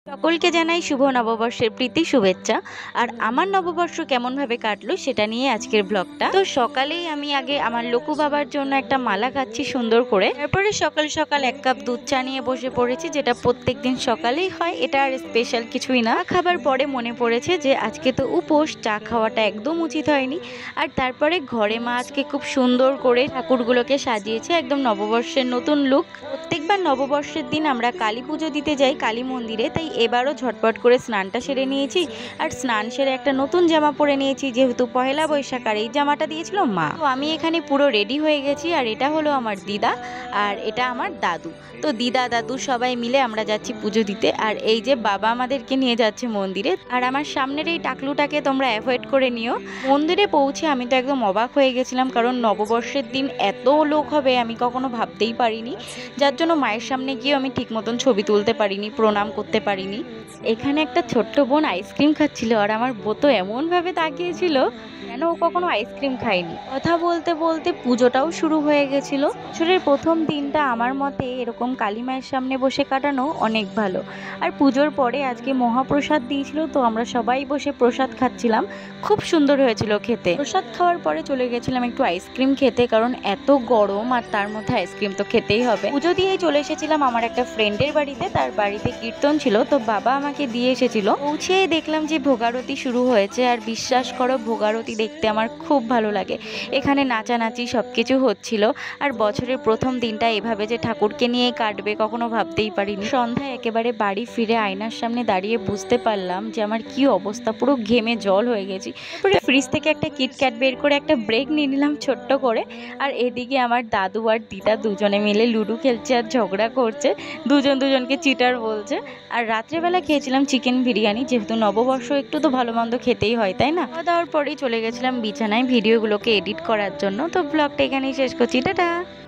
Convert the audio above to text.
সকলকে জানাই শুভ নববর্ষের প্রীতি শুভেচ্ছা। আর আমার নববর্ষ কেমন ভাবে কাটলো সেটা নিয়ে আজকের ব্লগটা। তো সকালেই আমি আগে আমার লকু বাবার জন্য একটা মালা কাচ্ছি সুন্দর করে, তারপরে সকাল সকাল 1 কাপ দুধ চা নিয়ে বসে পড়েছি, যেটা প্রত্যেকদিন সকালেই হয়। এটা আর স্পেশাল কিছুই না। খাবার পরে মনে পড়েছে যে আজকে তো উপোস, চা খাওয়াটা একদম উচিত হয়নি। আর তারপরে ঘরে মা আজকে খুব সুন্দর করে ঠাকুরগুলোকে সাজিয়েছে, একদম নববর্ষের নতুন লুক। প্রত্যেকবার নববর্ষের দিন আমরা কালী পুজো দিতে যাই কালী মন্দিরে, তাই এবারও ঝটপট করে স্নানটা সেরে নিয়েছি। আর স্নান সেরে একটা নতুন জামা পরে নিয়েছি, যেহেতু পহেলা বৈশাখ, আর এই জামাটা দিয়েছিল মা। তো আমি এখানে পুরো রেডি হয়ে গেছি। আর এটা হলো আমার দিদা, আর এটা আমার দাদু। তো দিদা দাদু সবাই মিলে আমরা যাচ্ছি পুজো দিতে। আর এই যে বাবা আমাদেরকে নিয়ে যাচ্ছে মন্দিরে। আর আমার সামনের এই টাকলুটাকে তোমরা অ্যাভয়েড করে নিও। মন্দিরে পৌঁছে আমি তো একদম অবাক হয়ে গেছিলাম, কারণ নববর্ষের দিন এত লোক হবে আমি কখনো ভাবতেই পারিনি। যার জন্য মায়ের সামনে গিয়েও আমি ঠিক মতন ছবি তুলতে পারিনি, প্রণাম করতে পারিনি। এখানে একটা ছোট্ট বোন আইসক্রিম খাচ্ছিল, আর আমার বউ তো এমনভাবে তাকিয়েছিল যেন ও কখনো আইসক্রিম খায়নি। কথা বলতে বলতে পুজোটাও শুরু হয়ে গেছিল। বছরের প্রথম দিনটা আমার মতে এরকম কালী মায়ের সামনে বসে কাটানো অনেক ভালো। আর পুজোর পরে আজকে মহাপ্রসাদ দিয়েছিল, তো আমরা সবাই বসে প্রসাদ খাচ্ছিলাম। খুব সুন্দর হয়েছিল খেতে। প্রসাদ খাওয়ার পরে চলে গেছিলাম একটু আইসক্রিম খেতে, কারণ এত গরম আর তার মধ্যে আইসক্রিম তো খেতেই হবে। পুজো দিয়েই চলে এসেছিলাম আমার একটা ফ্রেন্ডের বাড়িতে। তার বাড়িতে কীর্তন ছিল, তো বাবা আমাকে দিয়ে এসেছিল। পৌঁছে দেখলাম যে ভোগারতি শুরু হয়েছে। আর বিশ্বাস করো, ভোগারতি দেখতে আমার খুব ভালো লাগে। এখানে নাচানাচি সবকিছু হচ্ছিল। আর বছরের প্রথম দিনটা এভাবে যে ঠাকুরকে নিয়ে কাটবে কখনো ভাবতেই পারিনি। সন্ধ্যায় একেবারে বাড়ি ফিরে আয়নার সামনে দাঁড়িয়ে বুঝতে পারলাম যে আমার কি অবস্থা, পুরো ঘেমে জল হয়ে গেছি। তারপরে ফ্রিজ থেকে একটা কিটক্যাট বের করে একটা ব্রেক নিয়ে নিলাম ছোট্ট করে। আর এদিকে আমার দাদু আর দিদা দুজনে মিলে লুডো খেলছে আর ঝগড়া করছে, দুজনকে চিটার বলছে। আর রাত্রেবেলা খেয়েছিলাম চিকেন বিরিয়ানি, যেহেতু নববর্ষ একটু তো ভালো মন্দ খেতেই হয়, তাই না? খাওয়া দাওয়ার পরেই চলে গেছিলাম বিছানায় ভিডিওগুলোকে এডিট করার জন্য। তো ব্লগটা এখানেই শেষ করছি, টাটা।